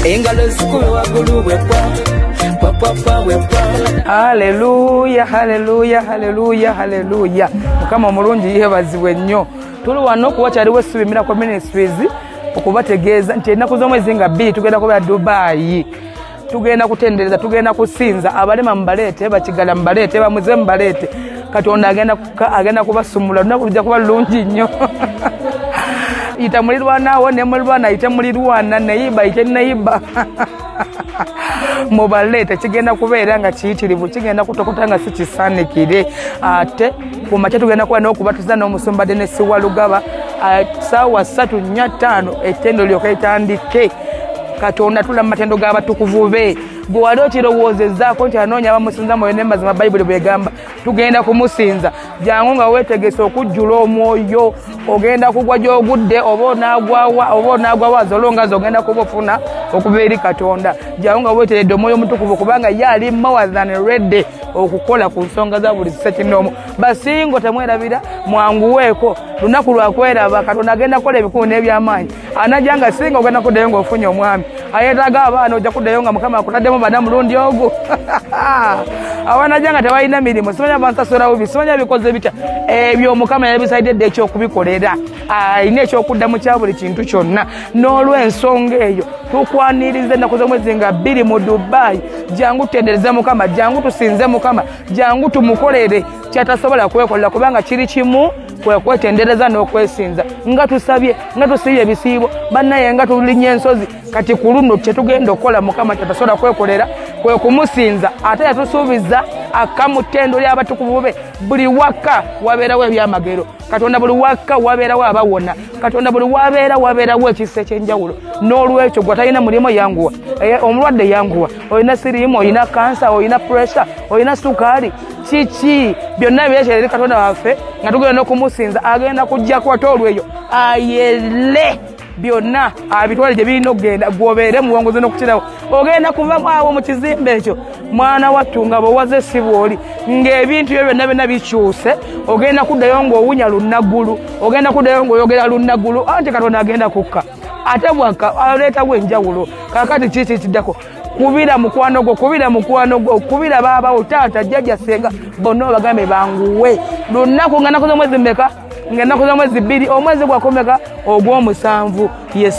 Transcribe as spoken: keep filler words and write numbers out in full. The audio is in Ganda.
engalo zikube waggulu bwepwa papa bwepwa. Haleluya, haleluya, haleluya, haleluya. Mukama omulungi yeebazibwe nnyo. Tuli wano okuwa kyaliwo essubi Miracle Ministries okubategeeza nti ennaku z'omwezi nga bbiri tugenda kubeera Dubai. Tugenda kutendereza, tugenda kusinza abalema mbaleete, bakigala mbaleete, bamuze mbaleete. Katonda agenda agenda kubasumula, lunaku lujja kuba lulungi nnyo. Ita mulirwana wo ne mulirwana ite mulirwana neyiba ite neyiba. Mubalete kigenda kubeera nga kiyitirivu, kigenda kutokota nga si kisanikire. Ate ku makya tugenda kuba n'okubatuza n'omusumba Dennis Walugaba ssaawa ssatu nnya ttaano ettendo lyoka litandike. Katonda tula mu matendo g'abatukuvu be. Gwe wali okirowoozezaako nti anoonya abamusinza mwoyo n'emazima Bayibuli bwegamba tugenda kumusinza, jangu nga weetegese okujjula omwoyo. Ogenda kugwa gy'ogudde oba onaagwawa oba onaagwawaza olongazi ogenda kubufuna okuva eri Katonda. Jangu nga weeteredde omwoyo omutukuvu kubanga ye ali more than ready okukola ku nsonga za buli ssekinoomu. Basingo temwerabira mwanguweeko, lunaku lwakweraba. Katonda agenda kukola ebikulu n'ebyamaanyi. Anajja nga singa ogenda kuddayo ng'ofunye omwami ayetaaga abaana ojja kuddayo nga Mukama akutaddemu bana mulundi ogwo. Abaana nga tebalina mirimu, simanya bansasula bubi, simanya bikoze bitya. Ebyo Mukama yabisaididde ekyokubikolera. Alina ekyokuddamu kya buli kintu kyonna. N'olw'ensonga eyo tukwaniriza ennaku z'omwezi nga bbiri mu Dubai. Jangu tutendereze Mukama, jangu tusinze Mukama, jangu tumukolere kyatasobola kwekolera kubanga kiri kimu kwe kwetendereza n'okwesinza. Nga tusabye, nga tusibye ebisiibo, bannaye nga tulinnya ensozi. Kati ku luno kye tugenda okukola Mukama kyatasobola kwekolera kwe kumusinza. Ate yatusuubiza akamutendo ly'abatukuvu be. Buli waka wabeerawo ebyamagero. Katonda buli waka wabeerawo abawona. Katonda buli wabeera wabeerawo ekisa eky'enjawulo. N'olwekyo gwe talina mulimu yanguwa, omulwadde yanguwa, olina siriimu, olina kansa, olina pressure, olina sukaali, kiki byonna byekirere Katonda waffe nga tugenda okumusinza agenda kujja kwata olweyo ayele byonna abitwale gye birina okugenda gwobeere muwongozi n'okukirawo. Ogenda kuvamu awo mu kizimbe ekyo mwana wattu nga bwewaze si bw'oli ng'ebintu byo byonna byonna bikyuse. Ogenda kuddayo ng'owunya lunaggulu, ogenda kuddayo ng'oyogera lunaggulu, anti Katonda agenda kukka. Ate bwakka aleetawo enjawulo. Kaakati kiki kiddako? Kubira mukwano gwo, kubira mukwano gwo, kubira baabawo, taata, jjajja, ssenga, bonna obagambe banguwe. Lunaku nga nnaku z'omwezi mmeka? Nga nnaku z'omwezi bbiri, omwezi gwakomeka ogw'omusanvu. Yes.